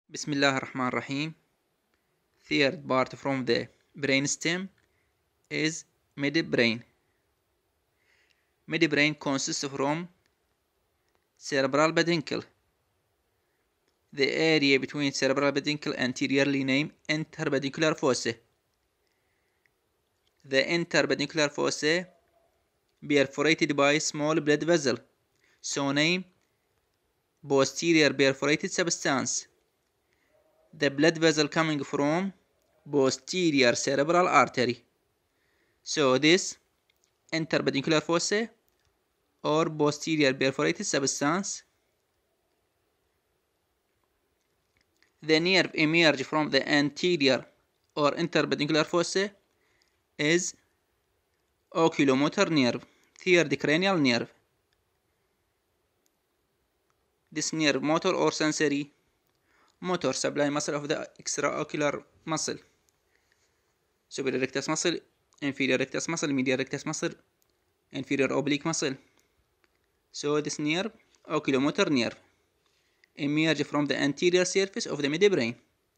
Bismillah ar-Rahman ar-Rahim. Third part from the brainstem is midbrain. Midbrain consists from cerebral peduncle, the area between cerebral peduncle anteriorly named interpeduncular fossa. The interpeduncular fossa perforated by small blood vessel, so named posterior perforated substance. The blood vessel coming from posterior cerebral artery. So this interpeduncular fossa or posterior perforated substance. The nerve emerged from the anterior or interpeduncular fossa is oculomotor nerve, third cranial nerve. This nerve, motor or sensory? Motor, supply muscle of the extraocular muscle, superior rectus muscle, inferior rectus muscle, medial rectus muscle, inferior oblique muscle. So this nerve, oculomotor nerve, emerge from the anterior surface of the midbrain.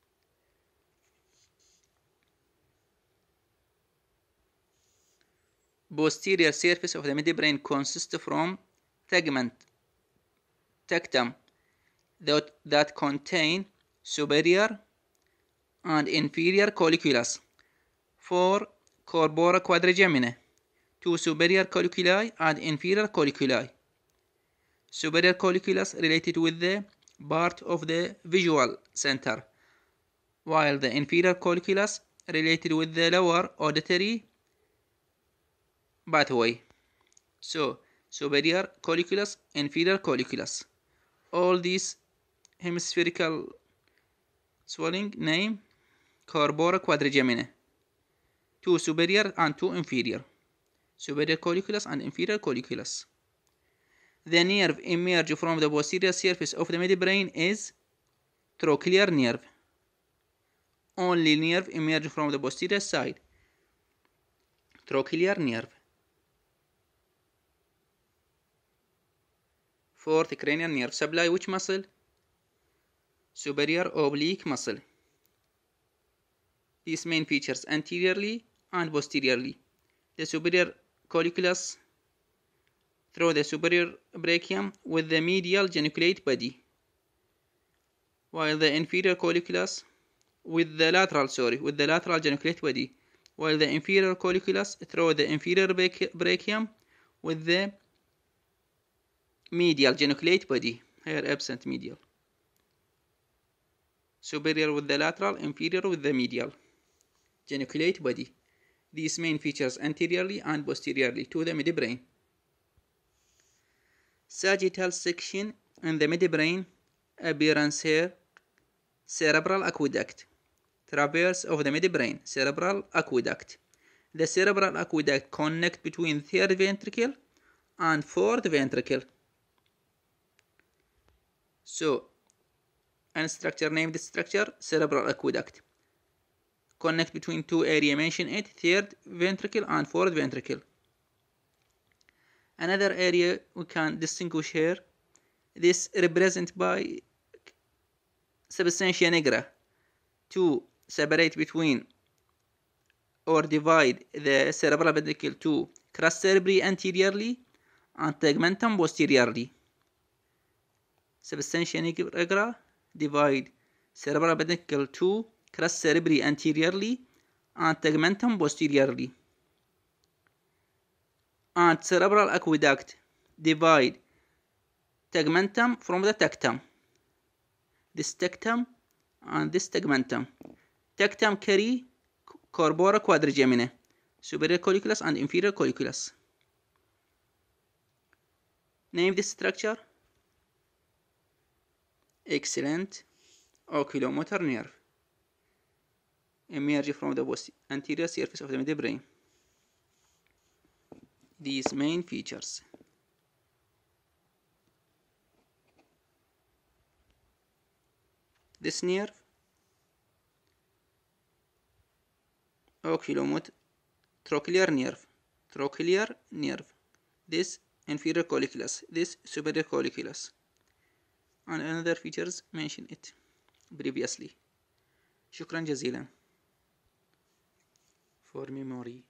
Posterior surface of the midbrain consists from tegment, tectum, that contain superior and inferior colliculus, 4 corpora quadrigemina, 2 superior colliculi and inferior colliculi. Superior colliculus related with the part of the visual center, while the inferior colliculus related with the lower auditory pathway. So, superior colliculus, inferior colliculus. All these hemispherical swelling name corpora quadrigemina, 2 superior and 2 inferior, superior colliculus and inferior colliculus. The nerve emerged from the posterior surface of the midbrain is trochlear nerve. Only nerve emerged from the posterior side, trochlear nerve. Fourth cranial nerve, supply which muscle? Superior oblique muscle. These main features anteriorly and posteriorly. The superior colliculus through the superior brachium with the medial geniculate body, while the inferior colliculus with the lateral geniculate body, while the inferior colliculus through the inferior brachium with the medial geniculate body, here absent medial. Superior with the lateral, inferior with the medial geniculate body. These main features anteriorly and posteriorly to the midbrain. Sagittal section in the midbrain, appearance here, cerebral aqueduct, traverse of the midbrain, cerebral aqueduct. The cerebral aqueduct connect between third ventricle and fourth ventricle. So, and structure, name this structure cerebral aqueduct. Connect between two areas mentioned it, third ventricle and fourth ventricle. Another area we can distinguish here, this represented by substantia nigra, to separate between or divide the cerebral peduncle to crus cerebri anteriorly and tegmentum posteriorly. Substantia nigra divide cerebral peduncle to crus cerebri anteriorly and tegmentum posteriorly. And cerebral aqueduct divide tegmentum from the tectum. This tectum and this tegmentum. Tectum carry corpora quadrigemina, superior colliculus and inferior colliculus. Name this structure. Excellent. Oculomotor nerve. Emerge from the anterior surface of the midbrain. These main features. This nerve, oculomotor, trochlear nerve. This inferior colliculus, this superior colliculus. And another features mention it. previously. شكرا جزيلا. For memory.